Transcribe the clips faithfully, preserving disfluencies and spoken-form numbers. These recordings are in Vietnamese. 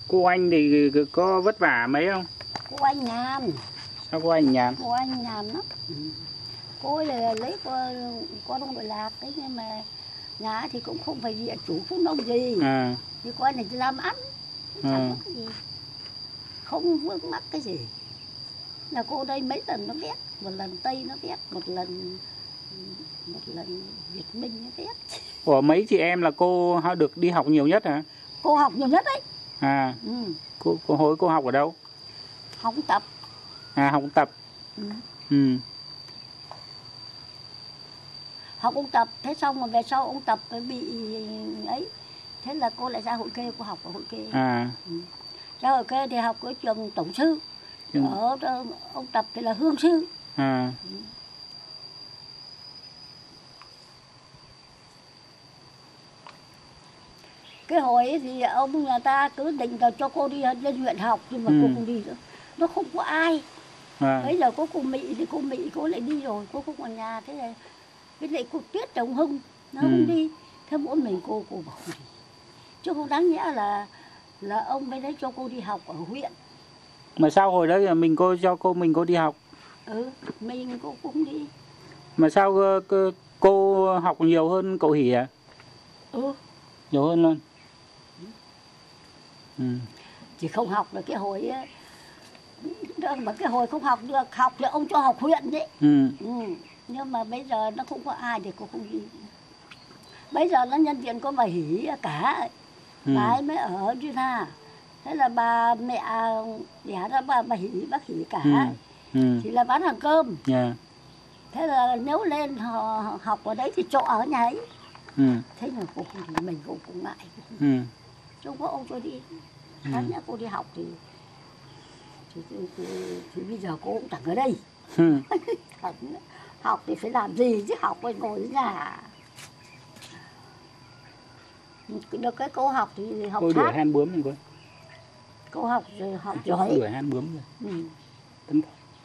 Cô anh thì có vất vả mấy không? Cô anh nhàn. Sao cô anh nhàn? Cô anh nhàn lắm. Ừ. Cô là lấy con con đội lạc đấy, nhưng mà nhà thì cũng không phải địa chủ phú nông gì. À. Thì coi này làm ăn, chẳng À. có cái gì, không vướng mắc cái gì. Là cô đây mấy lần nó ghét, một lần Tây nó ghét, một lần một lần Việt Minh nó ghét. Ủa mấy chị em là cô được đi học nhiều nhất hả? Cô học nhiều nhất đấy. À. Ừ. Cô cô hồi cô học ở đâu? Học tập. À, học tập. Ừ. Ừ. Học ông tập, thế xong mà về sau ông tập bị ấy, thế là cô lại ra Hội Kê, cô học ở Hội Kê. À. Ừ. Ra Hội Kê thì học ở trường tổng sư. Ừ. Ở ông tập thì là hương sư. À. Ừ. Cái hồi ấy thì ông nhà ta cứ định là cho cô đi lên huyện học, nhưng mà ừ. cô không đi nữa, nó không có ai. À. Bây giờ có cô Mỹ thì cô Mỹ cô lại đi rồi, cô không ở nhà, thế này cái lại cô Tuyết chồng Hưng nó ừ. không đi, thế mỗi mình cô cô bảo không đi, chứ không đáng nhẽ là là ông bên đấy cho cô đi học ở huyện. Mà sao hồi đấy là mình cô cho cô mình cô đi học? Ừ, mình cô cũng đi. Mà sao cô, cô học nhiều hơn cậu Hỷ à? Ừ. Nhiều hơn luôn. Ừ. Chỉ không học được cái hồi mà cái hồi không học được, học thì ông cho học huyện đấy. Ừ. Ừ. Nhưng mà bây giờ nó không có ai thì cô không đi. Bây giờ nó nhân viên có bà Hỷ cả. Ừ. Bà ấy mới ở Gina. Thế là bà mẹ đẻ ra bà, bà Hỷ, bác Hỷ cả. Ừ. Ừ. Thì là bán hàng cơm. Yeah. Thế là nếu lên họ học ở đấy thì chỗ ở nhà ấy. Ừ. Thế mà cô không thì mình cũng, cũng ngại. Ừ. Không có ông cho đi. Ừ. Đáng nhẽ cô đi học thì thì, thì, thì thì bây giờ cô cũng chẳng ở đây. Ừ. Học thì phải làm gì chứ, học phải ngồi ở nhà. Được cái cô học thì học cô đuổi han bướm rồi cô. Cô học rồi học giỏi. Đuổi han bướm rồi. Ừ. Tấn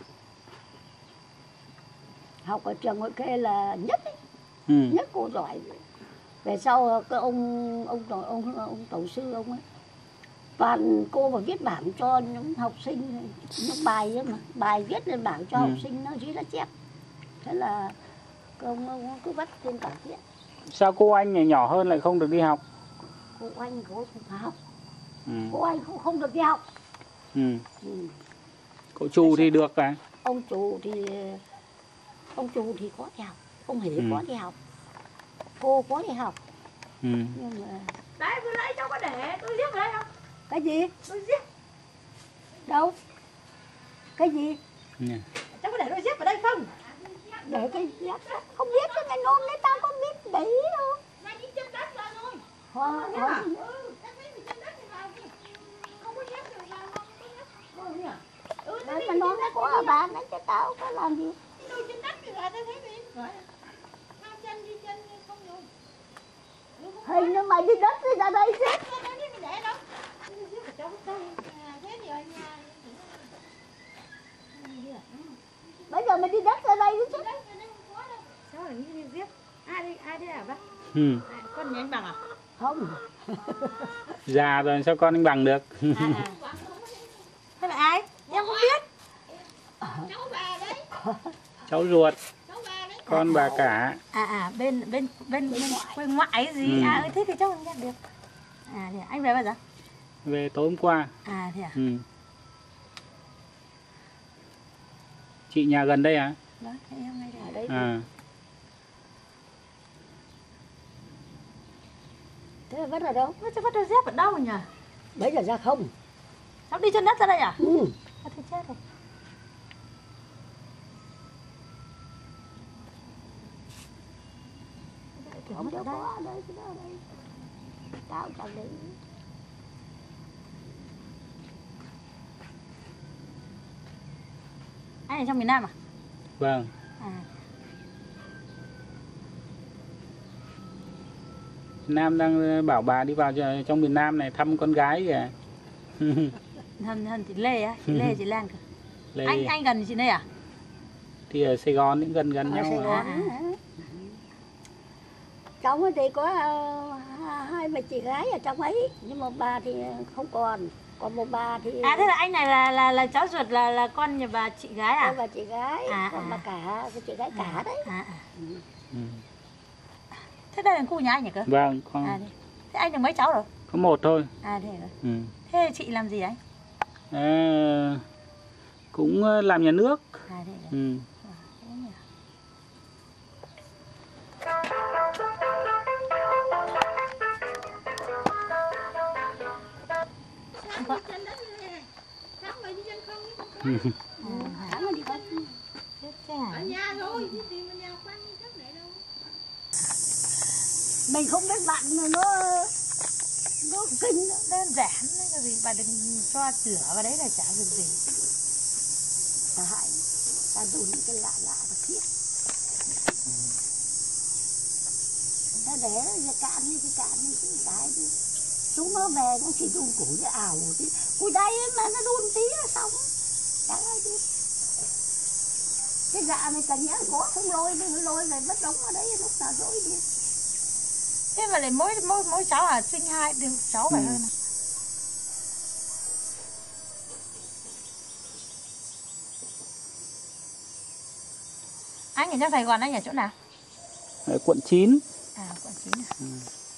học ở trường Hội Kê là nhất ấy. Ừ. Nhất cô giỏi. Về sau cái ông ông ông ông, ông tổ sư ông ấy, toàn cô mà viết bảng cho những học sinh, những bài ấy mà bài viết lên bảng cho ừ. học sinh nó dưới nó chép. Thế là ông, ông cứ bắt trên cả viết. Sao cô anh này nhỏ hơn lại không được đi học? Cô anh cô không học. Ừ. Cô anh cũng không được đi học. Ừ. Ừ. Cậu Chu thì được à? Ông Chu thì ông Chu thì có đi học, ông Hỷ ừ. có đi học, cô có đi học. Ừ. Nhưng mà đấy vừa nãy cháu có để tôi giết ở đây không? Cái gì? Tôi giết. Đâu? Cái gì? Yeah. Cháu có để tôi giết ở đây không? Để cái giết không biết chứ ngày nôm đấy, tao có biết để ý đâu. Mày đi chân đất ra thôi. Hoa, hoa. Ừ, em biết chân đất thì vào đi. Không có giết rồi vào không có giết. Ừ, đấy mà nôm nó có ở bàn đấy chứ tao có làm gì. Đi chân đất thì vào tao thấy gì? Rồi. Hai chân đi chân không dùng. Hình như mày đi đất đi ra đây chứ. Bây giờ mày đi đất ra đây chứ. Sao lại đi giết? Ai đi ai đi à bác? Ừ. Con nhà anh Bằng à? Không. Già rồi sao con anh Bằng được? À, à. Thế là ai? Em không biết. Cháu bà đấy. Cháu ruột. Con bà cả. À à bên bên bên bên quê ngoại gì? Ừ. À thế thì cháu không nhận được. À thì anh về bao giờ? Về tối hôm qua. À thế à? Ừ. Chị nhà gần đây à? Vâng, em ngay ở đây. À. Thế là vất ở đâu? Thế vất đôi dép ở đâu nhỉ? Bây giờ ra không? Cháu đi chân đất ra đây à? Ừ. À, thì chết rồi. Không đâu có ở đây, cái đó ở đây. Tao chẳng để ý. Anh ở trong miền Nam à? Vâng. À. Nam đang bảo bà đi vào trong miền Nam này thăm con gái kìa. Hân, Hân chị Lê á, chị Lê chị Lan kìa. Lê. Anh anh gần chị Lê à? Thì ở Sài Gòn cũng gần gần ở nhau. Sài Gòn. À, à. Trong thì có uh, hai bà chị gái ở trong ấy, nhưng mà bà thì không còn. Còn một bà thì À thế là anh này là là là cháu ruột là là con nhà bà chị gái à? tôi và chị gái, À, còn à. bà cả, cái chị gái cả đấy. À, à. Ừ. Ừ. Thế đây là khu nhà anh nhỉ cơ? Vâng, con À, thế. thế anh được mấy cháu rồi? có một thôi. À thế rồi. Ừ. Thế chị làm gì anh? À, cũng ờ, làm nhà nước. À thế rồi. Ừ. Thế nhỉ. Vâng. Ừ. Tháng rồi đi con. Thế chả. Mình không biết bạn mà nó nó kinh nữa. Đơn giản đấy, cái gì bà đừng cho lửa vào đấy là chả việc gì. Sợ hãi, ta đun những cái lạ lạ và khiếp. Ta để nó cạn đi thì cạn đi chứ cái đi. Chúng nó về nó chỉ đun củi cái ảo một tí. Củi đây mà nó đun tí là xong. Chẳng ai biết. Cái dạ này cả nhẽ có không lôi đi, lôi về vứt đống ở đấy lúc nào dỗi đi. Thế mà lại mỗi mỗi mỗi cháu à sinh hai đứa cháu phải Ừ. hơn. Anh ở trong Sài Gòn anh ở chỗ nào? Ở quận chín. À quận chín à? Ừ.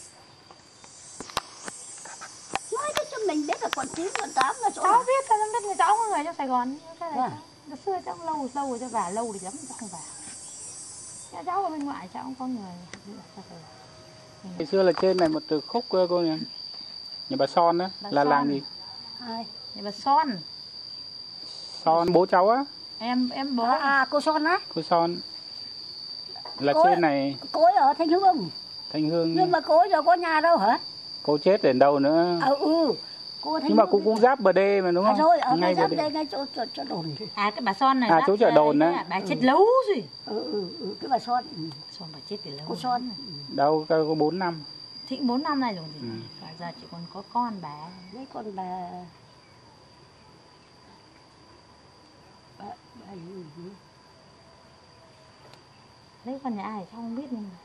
Nói cái cho mình biết là quận chín, quận tám là chỗ Cháu nào. biết là biết người cháu có người trong Sài Gòn. Thế À. là nó xưa cháu lâu lâu rồi cho vào lâu thì lắm cháu không vào. Cháu, cháu ở bên ngoại cháu không có người ở trong Sài Gòn. Ngày xưa là trên này một từ khúc cơ cô nhỉ? Nhà bà Son đó, Bà là Son. làng gì? Ai? Nhà bà Son. Son bố cháu á, Em em bố. À, à cô Son á. cô Son. Là Cô- trên này Cô ấy ở Thanh Hương. Thanh Hương. Nhưng mà cô ấy giờ có nhà đâu hả? Cô chết ở đâu nữa? À, ừ. Cô ở Thanh Nhưng mà Hương cũng đi. cũng giáp bờ đê mà đúng À, không? rồi, ở ngay ngay bờ giáp đê. đây, ngay chỗ, chỗ, chỗ đồn thì. À cái bà Son này. À, bác, chỗ chợ đồn đấy, đấy. bà chết lâu rồi. Ừ, ừ, ừ, cái bà Son. Ừ. Son bà chết từ lâu. Cô Son. rồi. Đâu có bốn năm. Thì bốn năm nay rồi gì. Ừ. Và giờ chỉ còn có con bà. Đấy con bà... Bà... bà gì nhỉ? Đấy con nhà ai cháu không biết nhưng mà.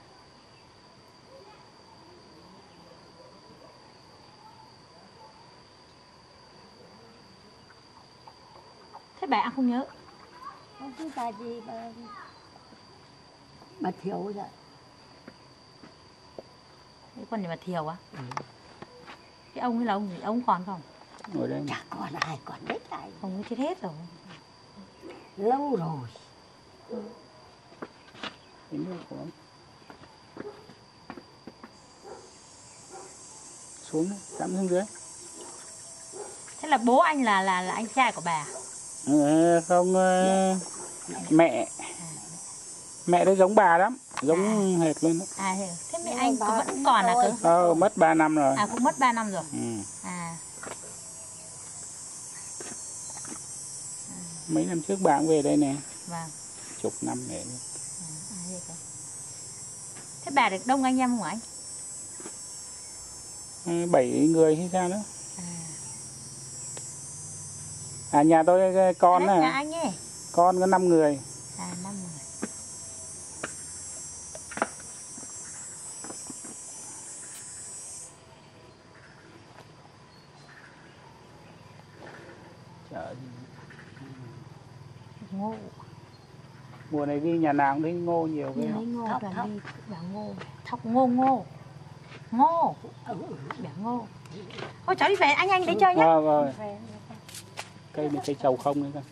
Thế bà ăn không nhớ. Không biết bà gì bà... Bà Thiểu rồi. Đấy con nhà bà Thiều á. Ừ. Cái ông ấy là ông gì? Ông còn không? Ngồi đây. Chả còn ai còn biết ai. Ông ấy chết hết rồi. Lâu rồi. Cái nước của ông. Xuống đấy, cắm xuống dưới. Thế là bố anh là là là anh trai của bà. Ừ, không ờ, mẹ mẹ đấy giống bà lắm, giống hệt luôn đó. À thế, thế mẹ Nhưng anh bà cũng vẫn cũng còn à thôi. cơ? Ờ, mất ba năm rồi. À cũng mất ba năm rồi. Ừ. À. Mấy năm trước bà cũng về đây nè, Vâng. chục năm này. À, à, thế, cơ. Thế bà được đông anh em không anh? Ừ, bảy người hay sao nữa. À. À nhà tôi con Đấy, nhà à, anh ấy. con có năm người. À năm người. Chợ. Ngô. Mùa này đi nhà nào cũng thấy ngô nhiều cái. Lấy ngô Thóc, toàn thóc. đi bẻ ngô. Thóc ngô ngô. Ngô. Ừ, ừ. Bẻ ngô. Ôi cháu đi về anh anh đấy chơi nhé. Vâng, vâng. Về. Cây này cây trầu không đấy cơ.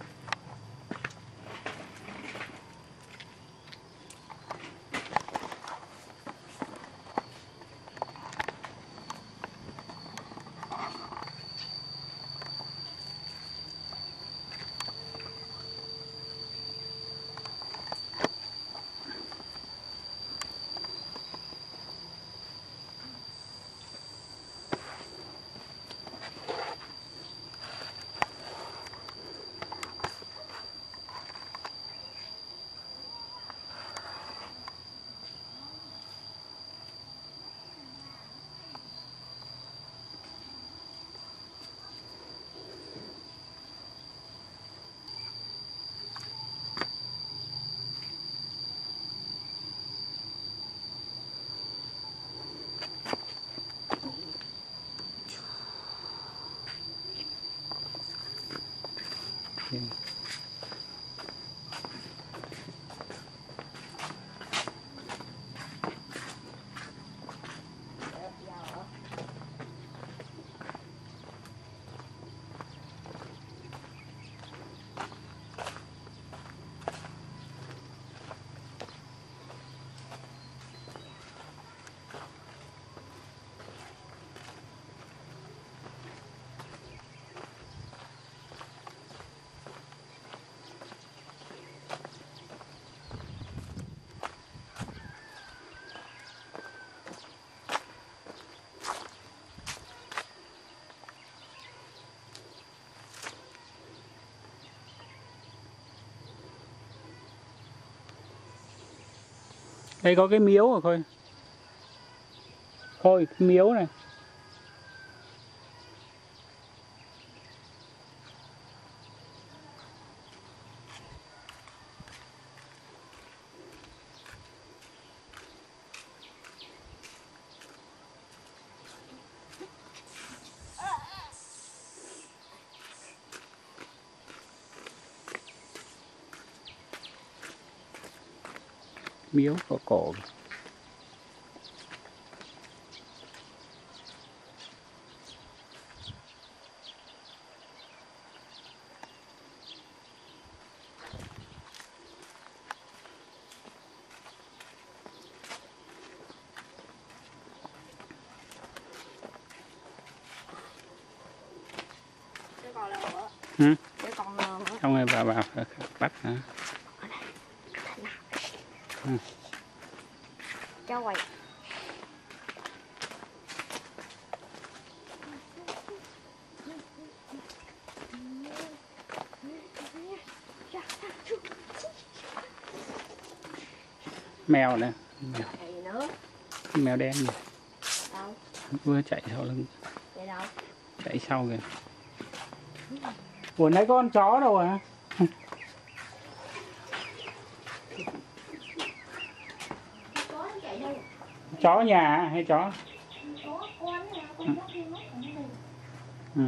Đây có cái miếu rồi Khôi. Khôi, cái miếu này. Miếu cổ cổ. Ừ. Xong rồi vào vào bắt hả? Ừ. Cho quay. Mèo nè, mèo, Nữa. mèo đen này. Đâu? Vừa chạy sau lưng. Chạy đâu? Chạy sau kìa. Ủa nãy có con chó đâu à? Chó nhà hay chó? Ừ.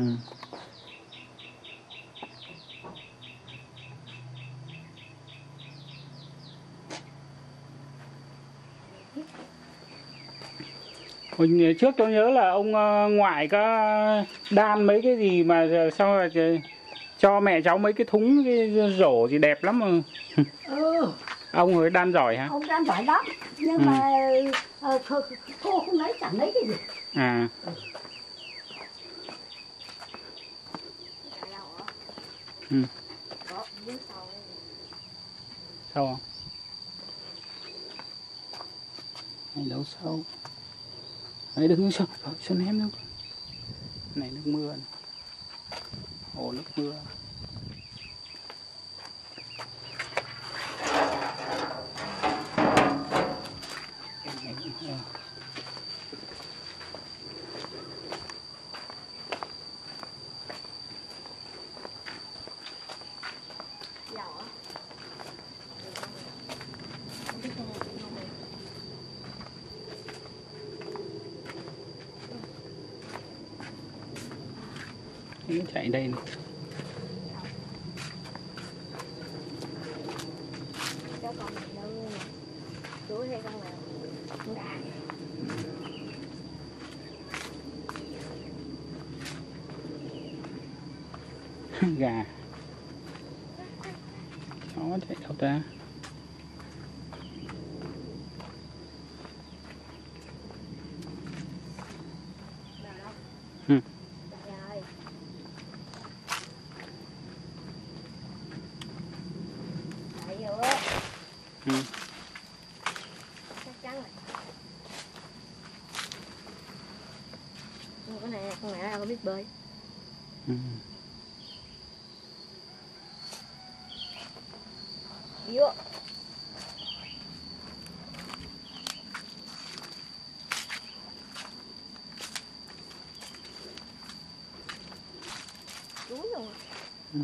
Hồi trước tôi nhớ là ông ngoại có đan mấy cái gì mà sao rồi cho mẹ cháu mấy cái thúng cái rổ gì đẹp lắm mà. Ừ. Ông ấy đan giỏi hả? Ông đan giỏi lắm nhưng ừ. mà uh, cô không lấy, chẳng lấy cái gì. À. Ừ. Sâu không? Này đâu sâu. Đấy đừng sâu, sâu ném đâu. Này nước mưa này. Hồ nước mưa. Nó chạy đây này. Cho con này đâu nè. Chú hay con nào? Con gà. Gà. Chó chạy đâu ta? Ừ. Ừ. Chắc chắn rồi. Con này con mẹ không biết bơi. Ừ. Vô. Chú rồi. Ừ.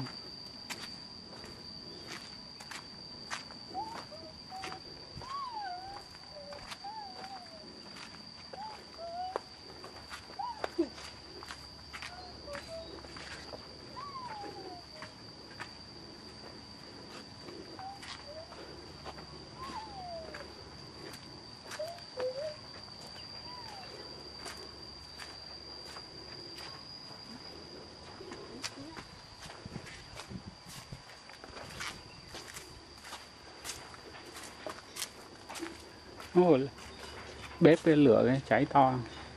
Ôi, bếp cái lửa cái cháy to.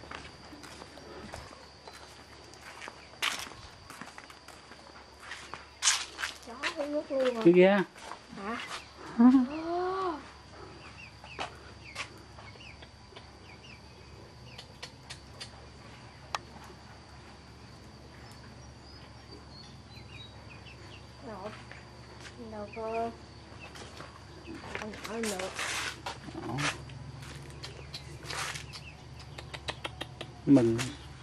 Chó uống nước luôn rồi. Cái kia. Hả? Đâu? Đâu có. Con nhỏ lên được. Đó. Mừng.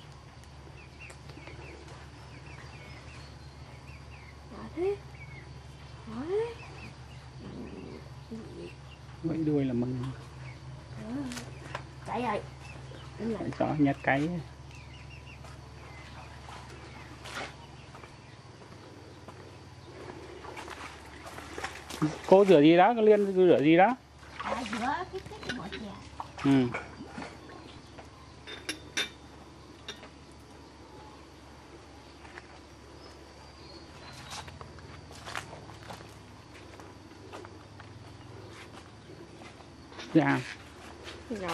Nhỏ thế. Nhỏ thế. Vẫy đuôi là mừng. Chạy rồi. Để chó nhát cái. Cô rửa gì đó, cô Liên rửa gì đó? À, rửa cái cái bỏ chè. Ừ. Dạ. Rồi.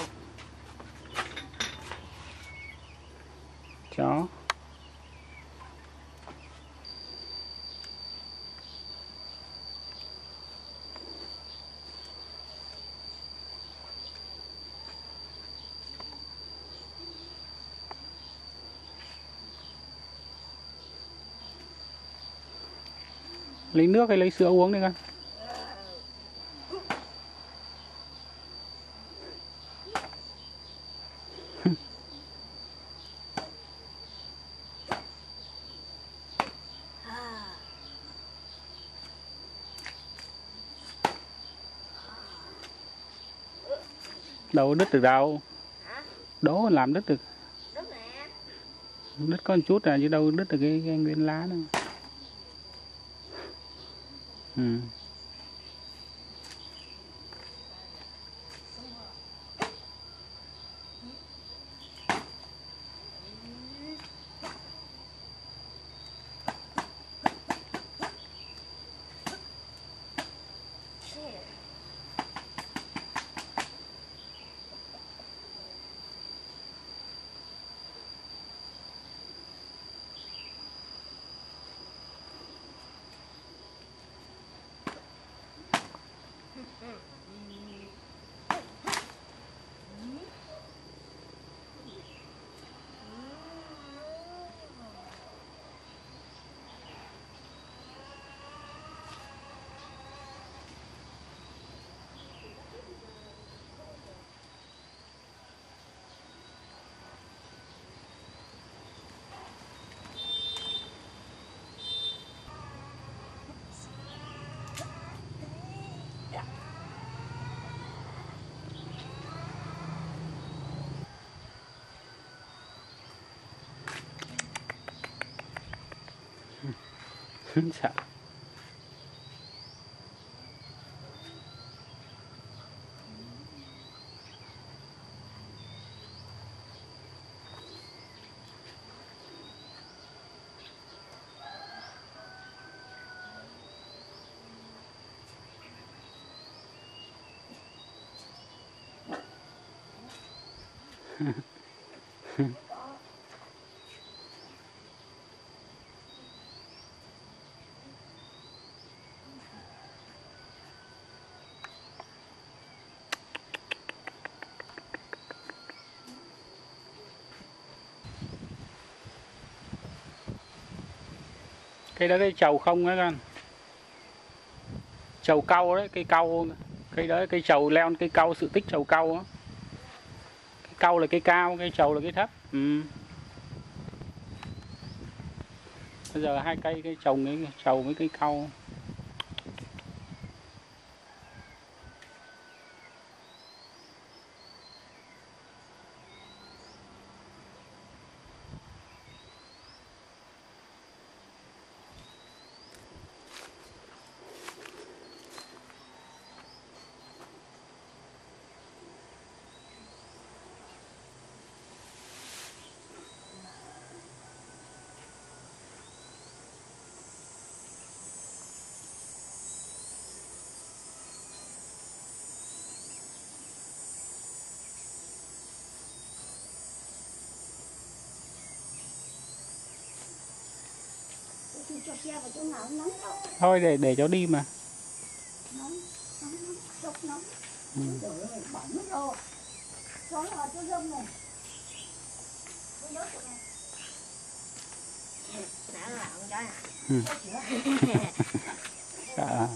Chó. Lấy nước hay lấy sữa uống đi con? Đâu đứt được đâu. Đố làm đứt được. Đứt có một chút à chứ đâu đứt được cái, cái nguyên lá đâu. Ừ. Sợ. Cây đó cây trầu không đấy con. Trầu cau đấy, cây cau. Cây đó cây trầu leo cây cau, sự tích trầu cau á. Cây cau là cây cao, cây trầu là cây thấp. Ừ. Bây giờ hai cây cây trồng cái trầu với cây cau. cho xe vào chỗ nào nóng đâu. Thôi để để cháu đi mà. Nóng, nóng, nóng, sốc nóng. Ừ. Trời ơi, bỏng mất rồi. Cho nó vào chỗ rông này. Chỗ nhớ chỗ này. Đã là con gái à? Ừ. Dạ.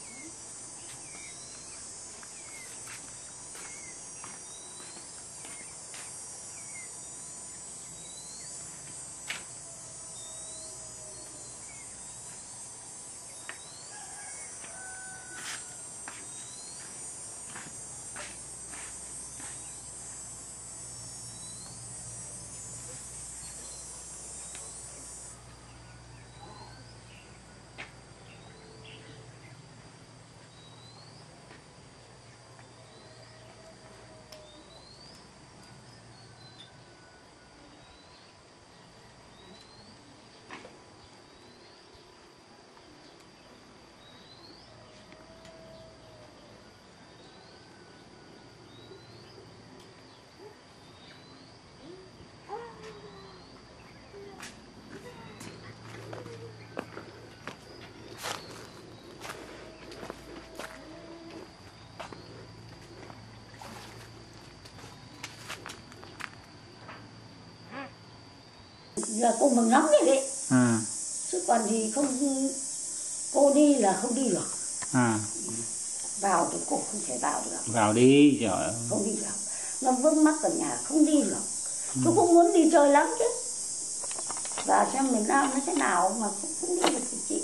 Giờ cô mừng lắm vậy đấy. À. Chứ còn thì không, cô đi là không đi được. À. Vào thì cô không thể vào được. Vào đi trời. Không đi được. Nó vướng mắc ở nhà không đi được. Ừ. Tôi cũng muốn đi chơi lắm chứ. Và xem miền Nam nó thế nào mà không, không đi được thì chịu.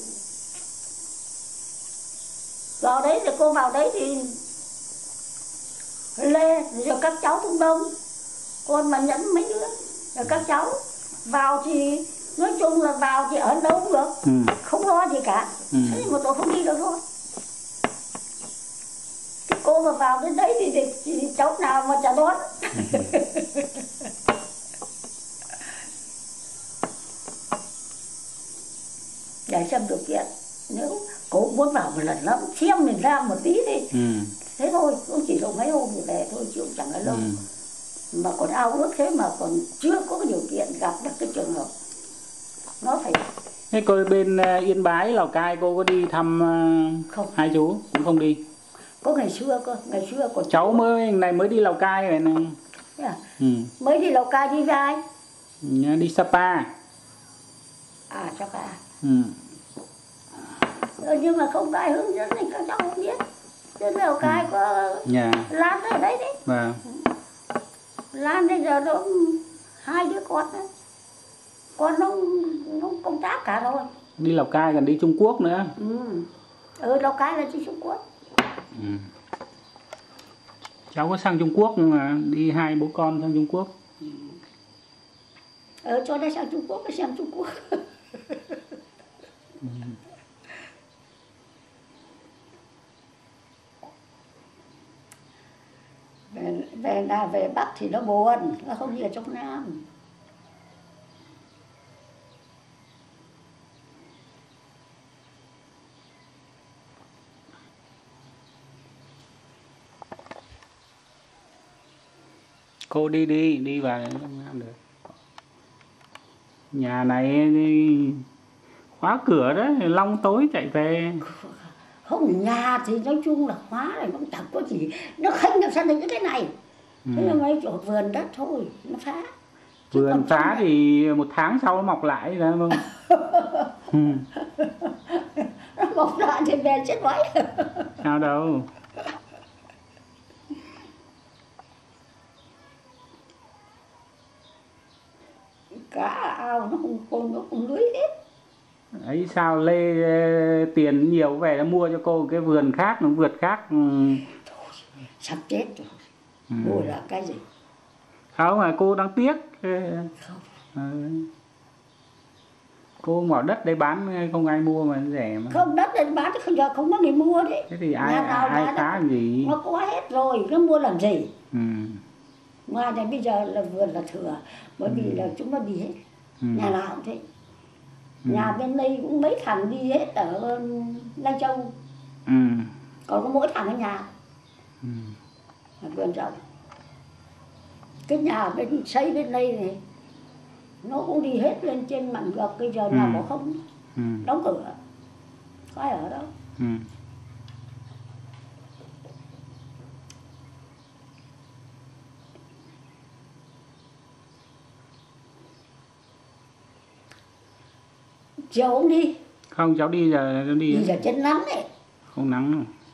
Vào đấy thì cô vào đấy thì Lê rồi các cháu cũng đông. Con mà nhẫn mấy đứa rồi các cháu vào thì nói chung là vào thì ở đâu cũng được. Ừ. Không lo gì cả. Ừ. Thế nhưng mà tôi không đi được thôi. Cái cô mà vào đến đấy thì, thì, thì cháu nào mà chả đón. Ừ. Để xem điều kiện. Nếu cô muốn vào một lần lắm xem mình ra một tí đi. Ừ. Thế thôi, cũng chỉ được mấy hôm thì về thôi chứ chẳng là lâu. Ừ. Mà còn ao ước thế mà còn chưa có cái điều kiện gặp được cái trường hợp nó phải. Thế cô bên Yên Bái, Lào Cai cô có đi thăm không? Hai chú cũng không đi. Có ngày xưa cơ, ngày xưa còn cháu mới này mới đi Lào Cai rồi này. À? Ừ. Mới đi Lào Cai đi với ai? Đi Sapa. À Sapa. Ừ. Ừ, nhưng mà không có ai hướng dẫn thì các cháu không biết. Đến Lào Cai ừ. Có yeah. Lan ở đấy đấy. Vâng. Lan bây giờ nó hai đứa con đó. Con nó, nó công tác cả rồi. Đi Lào Cai còn đi Trung Quốc nữa. Ừ, ừ Lào Cai là đi Trung Quốc. Ừ. Cháu có sang Trung Quốc nhưng mà đi hai bố con sang Trung Quốc. Ừ. Ừ, cho nó sang Trung Quốc, nó sang Trung Quốc. Ừ. Về, về, là về Bắc thì nó buồn, nó không như ở trong Nam. Cô đi đi, đi vào trong Nam được. Nhà này đi khóa cửa đó, long tối chạy về. Không, nhà thì nói chung là khóa này nó chẳng có gì. Nó khênh làm sao được những cái này. Ừ. Thế là mấy chỗ vườn đất thôi, nó phá. Chứ vườn phá thì một tháng sau nó mọc lại ra không? Ừ. Nó mọc lại thì về chết vãi. Sao đâu. Cá ao nó không con nó không lưới hết. Ấy sao Lê tiền nhiều về nó mua cho cô cái vườn khác, nó vượt khác. Thôi, sắp chết rồi. Ừ. Mua là cái gì? Không mà cô đang tiếc. Không. Ừ. Cô bảo đất đây bán không ai mua mà rẻ mà. Không, đất đây bán thì không giờ không có người mua đấy. Thế thì ai ai phá làm gì? Nó có hết rồi, nó mua làm gì? Ừ. Ngoài này bây giờ là vườn là thừa, bởi vì ừ. là chúng nó đi hết. Ừ. Nhà nào cũng thế. Ừ. Nhà bên đây cũng mấy thằng đi hết ở Lai Châu. Ừ. Còn có mỗi thằng ở nhà. Ừ. Là vườn rộng. Cái nhà bên xây bên đây này nó cũng đi hết lên trên mảnh gập, bây giờ ừ. nào có không. Ừ. Đóng cửa, có ai ở đâu. Ừ. Chiều ông đi. Không, cháu đi giờ cháu đi. Đi giờ chân nắng đấy. Không nắng đâu.